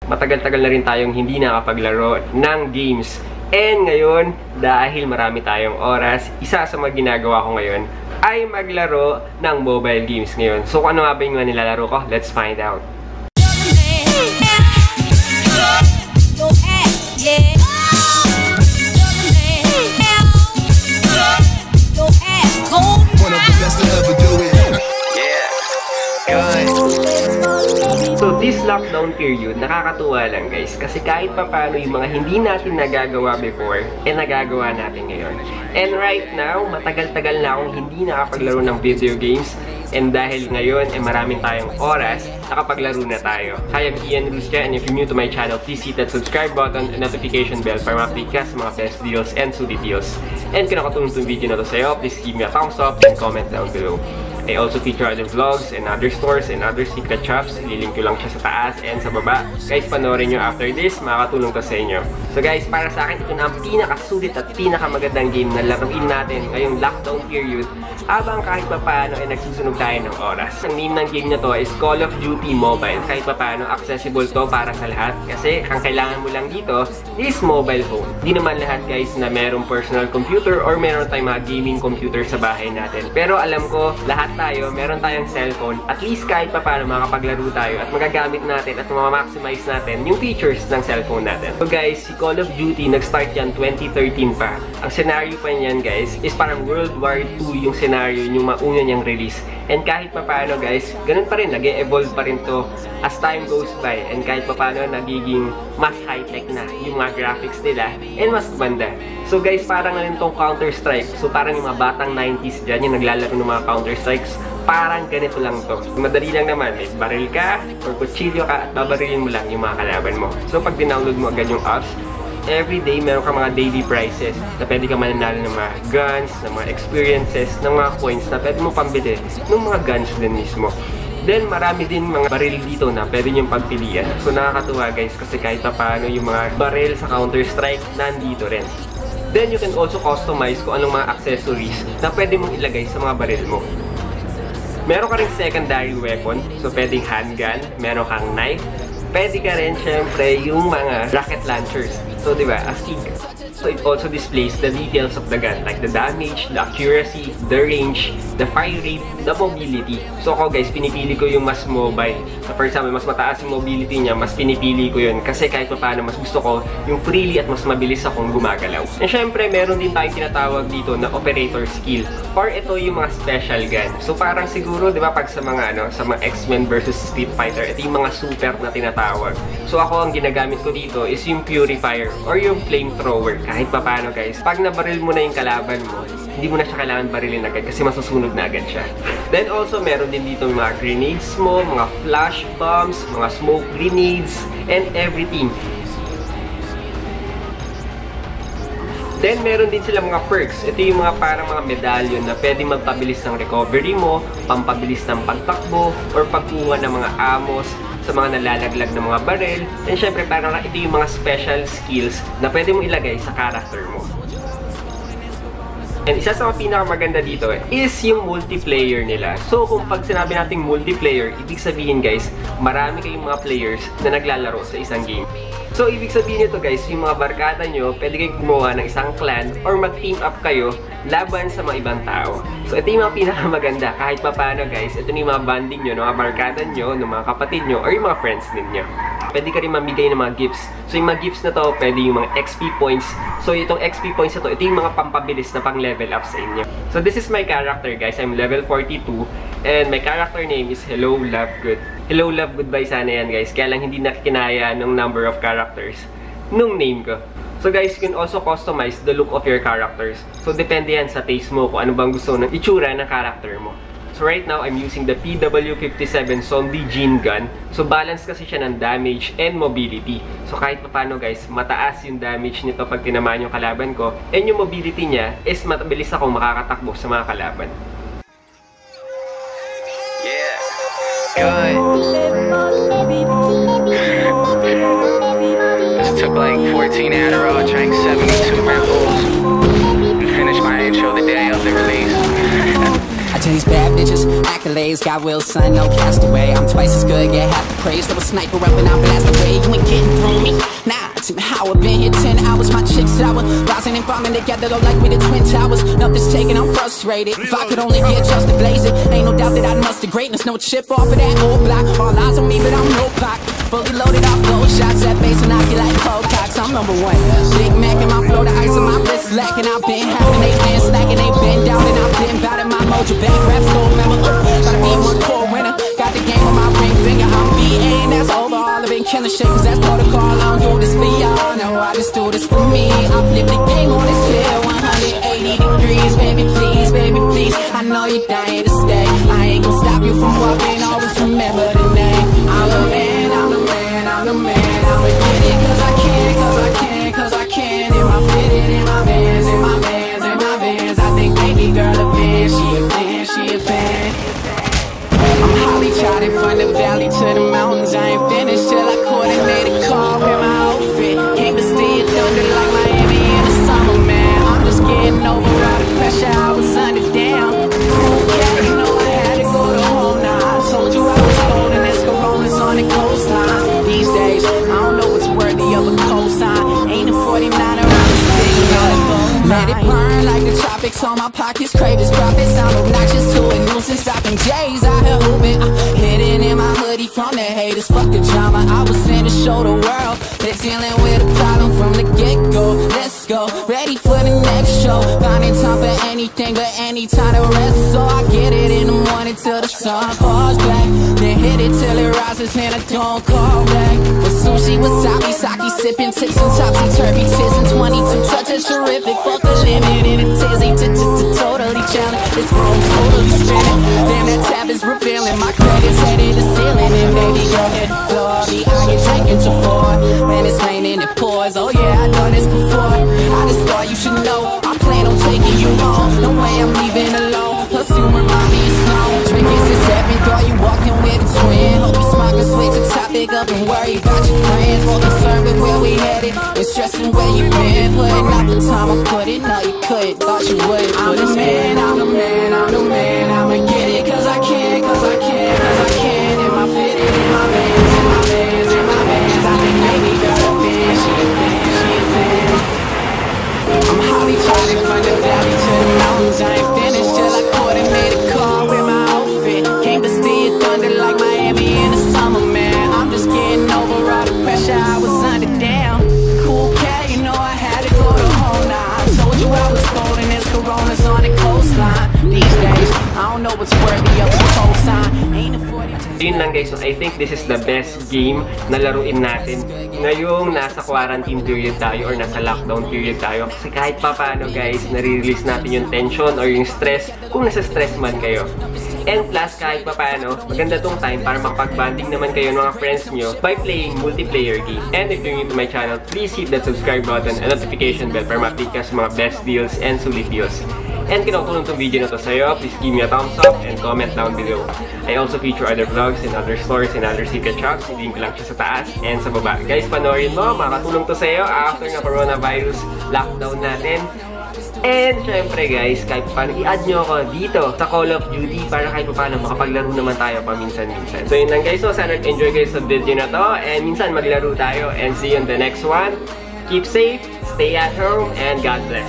Matagal-tagal na rin tayong hindi nakapaglaro ng games. And ngayon, dahil marami tayong oras, isa sa mga ginagawa ko ngayon ay maglaro ng mobile games ngayon. So kung ano nga ba yung mga nilalaro ko, let's find out. So this lockdown period, nakakatuwa lang guys. Kasi kahit pa paano yung mga hindi natin nagagawa before, nagagawa natin ngayon. And right now, matagal-tagal na akong hindi nakapaglaro ng video games. And dahil ngayon, maraming tayong oras, nakapaglaro na tayo. Hi, I'm Ian Rustia, and if you're new to my channel, please hit that subscribe button and notification bell para ma-update ka sa mga best deals and sulit deals. And kung nakatulong itong video na to sa'yo, please give me a thumbs up and comment down below. I also feature other vlogs and other stores and other secret shops. Ililink ko lang siya sa taas and sa baba. Guys, panoorin nyo after this, makakatulong to sa inyo. So guys, para sa akin, ito na ang pinakasulit at pinakamagandang game na laruin natin ngayong lockdown period habang kahit pa paano ay nagsusunog tayo ng oras. Ang name ng game na to is Call of Duty Mobile. Kahit pa paano, accessible to para sa lahat kasi ang kailangan mo lang dito is mobile phone. Di naman lahat guys na merong personal computer or meron tayong mga gaming computer sa bahay natin. Pero alam ko, lahat tayo, meron tayong cellphone, at least kahit pa paano makapaglaro tayo at magagamit natin at ma-maximize natin yung features ng cellphone natin. So guys, si Call of Duty nag-start yan 2013 pa. Ang scenario pa niyan guys is parang World War II yung scenario, yung mauna niyang release. And kahit pa paano guys, ganun pa rin, nag-e-evolve pa rin to as time goes by. And kahit pa paano, nagiging mas high-tech na yung mga graphics nila and mas ganda. So guys, parang na rin tong Counter-Strike. So parang yung mga batang 90s dyan, yung naglalaro ng mga Counter-Strikes, parang ganito lang to. Madali lang naman, may baril ka or kutsilyo ka at babarilin mo lang yung mga kalaban mo. So pag dinownload mo agad yung apps, everyday meron ka mga daily prizes na pwede ka mananalo ng mga guns, ng mga experiences, ng mga coins na pwede mo pambili ng mga guns din mismo. Then marami din mga baril dito na pwede niyong pagpilian. So nakakatuwa guys kasi kahit pa paano yung mga baril sa Counter-Strike nandito rin. Then you can also customize kung anong mga accessories na pwede mong ilagay sa mga baril mo. Meron ka rin secondary weapon, so pwedeng handgun, meron kang knife, pwede ka rin syempre yung mga rocket launchers. So diba, astig. So it also displays the details of the gun, like the damage, the accuracy, the range, the fire rate, the mobility. So ako guys, pinipili ko yung mas mobile. So for example, mas mataas yung mobility niya, mas pinipili ko yun. Kasi kahit pa paano, mas gusto ko yung freely at mas mabilis akong gumagalaw. And syempre, meron din tayong tinatawag dito na operator skill. Or ito yung mga special gun. So parang siguro, di ba, pag sa mga sa mga X-Men versus Street Fighter, ito yung mga super na tinatawag. So ako, ang ginagamit ko dito is yung purifier or yung flamethrower. Kahit pa paano guys, pag nabaril mo na yung kalaban mo, hindi mo na siya kailangan barilin agad kasi masusunog na agad siya. Then also, meron din dito mga grenades mo, mga flash bombs, mga smoke grenades, and everything. Then, meron din sila mga perks. Ito yung mga parang mga medallion na pwede magpabilis ng recovery mo, pampabilis ng pagtakbo, or pagkuha ng mga amos sa mga nalalaglag ng mga baril. And syempre, parang ito yung mga special skills na pwede mong ilagay sa character mo. And isa sa mga pinakamaganda dito is yung multiplayer nila. So kung pag sinabi nating multiplayer, ibig sabihin guys, marami kayong mga players na naglalaro sa isang game. So ibig sabihin nito guys, yung mga barkada nyo, pwede kayong gumawa ng isang clan or mag-team up kayo laban sa mga ibang tao. So ito yung mga pinakamaganda. Kahit pa paano guys, ito yung mga bonding nyo, ng mga barkada nyo, ng mga kapatid nyo, or yung mga friends ninyo. Pwede ka rin mamigay ng mga gifts. So yung mga gifts na to, pwede yung mga XP points. So itong XP points na to, ito yung mga pampabilis na pang level up sa inyo. So this is my character guys, I'm level 42. And my character name is Hello Love Good. Hello Love Goodbye sana yan guys. Kaya lang hindi nakikinaya ng number of characters nung name ko. So guys, you can also customize the look of your characters. So depende yan sa taste mo kung ano bang gusto ng itsura ng character mo. So right now, I'm using the PW57 Zombie Gene Gun. So balance kasi siya ng damage and mobility. So kahit pa paano guys, mataas yung damage nito pag tinamaan yung kalaban ko. And yung mobility niya is mabilis akong makakatakbo sa mga kalaban. Yeah, good. Just took like 14 Adderall, drank 72 Red Bulls, and finished my intro the day of the release. I chase bad bitches, accolades, got will, son, no castaway. I'm twice as good, get half the praise. Throw a sniper up and I'll blast away. You ain't getting shower. Been here 10 hours, my chick sour. Rising and falling together, though, like we the Twin Towers. Nothing's taken, I'm frustrated. If I could only get just to blaze it, ain't no doubt that I'd muster greatness. No chip off of that old block. All eyes on me, but I'm no Pac. Fully loaded off gold shots, that bass and I get like cold cocks. I'm number one. Big Mac in my flow, the ice on my wrist lacking. I've been having, they been slacking, they been down, and I've been bout it. My mojo back raps don't remember. Gotta be one core winner. Got the game on my ring finger. I'm VA and that's over. All I've been killing shit, cause that's protocol. I don't do this for y'all. No, I just do this for me. I flip the game on this hill 180 degrees. Baby, please. I know you're dying to stay. I ain't gonna stop you from walking. Always remember the name. I'm the man, I'm the man, I'm the man. I'ma get it cause I can, cause I can, cause I can. Am I fitted in my vans, in my vans, in my vans? I think baby girl a fan, she a fan, she a fan. I'm holly trotted from the valley to the mountains. I ain't finished till I coordinate a car with my outfit. Came to stay it thunder like Miami in the summer, man. I'm just getting over all the pressure I was under down. Yeah, you know I had to go to home now. I told you I was golden as Coronas on the coastline. These days, I don't know what's worthy of a cosign. Ain't a 49 around the city, let it burn like the tropics on my pockets. Cravings, profits, sound obnoxious to a nuisance. Stopping J's out here hooping. Hidden in my hoodie from the haters. Fuck the drama. I was sent to show the world they're dealing with a problem from the get-go. Let's go, ready for the next show. Finding time for anything but any time to rest. So I get it in the morning till the sun falls back. Then hit it till it rises and I don't call back. With sushi, wasabi, sake, sipping tips and topsy-turvy tis and 22 touches terrific. Fuck the limit in a tizzy, totally challenged. It's wrong, totally spinning. Damn, that tab is revealing. My credit's headed to ceiling. And baby girl hit the floor. I get taken to four. Man, it's raining, it pours. Oh yeah, I done this before. I just thought you should know. I plan on taking you home. No way I'm leaving alone. Plus you remind me of snow. Drinking since 7, thought you walking with a twin. Hope you smile, can switch the topic up and worry about your friends. More concerned with where we headed and stressing where you been. Putting out the time I put it, no you couldn't. Thought you would. I'm the man, I'm the man, I'm the man. I'ma get it cause I can, cause I can, cause I can. Am I fitted in my vans, in my vans, in my vans? I think baby girl a fan, she a fan, she a fan. I'm holly trotted from the valley to the mountains. I ain't finished till I coordinate a car with my outfit. Came to stay it thunder like Miami in the summer, man. I'm just getting over all the pressure I was under down. Cool cat, you know I had to go to home now. I told you I was golden as Coronas on the coastline. These days, I don't know what's worthy of a cosign. Ain't a 40. Yun lang guys, so I think this is the best game na laruin natin ngayong nasa quarantine period tayo or nasa lockdown period tayo. Kasi kahit pa paano guys, nare-release natin yung tension or yung stress kung nasa stress man kayo. And plus, kahit pa paano, maganda tong time para makapag-banding naman kayo ng mga friends nyo by playing multiplayer game. And if you're new to my channel, please hit that subscribe button and notification bell para ma-update ka sa mga best deals and sulit deals. And kung nakatulong itong video na to sa'yo, please give me a thumbs up and comment down below. I also feature other vlogs and other stores and other secret shops. Link ko lang siya sa taas and sa baba. Guys, panoorin mo, makatulong to sa'yo after ng coronavirus lockdown natin. And syempre guys, kahit paano i-add nyo ako dito sa Call of Duty para kahit paano makapaglaro naman tayo paminsan-minsan. So yun lang guys, so sana enjoy kayo sa video na to and minsan maglaro tayo and see you in the next one. Keep safe, stay at home, and God bless.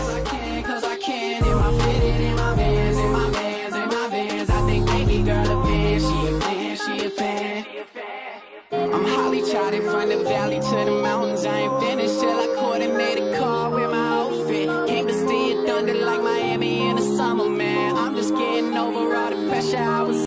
I'm holly trotted from the valley to the mountains. I ain't finished till I coordinate a car with my outfit. Came to stay it thunder like Miami in the summer, man. I'm just getting over all the pressure I was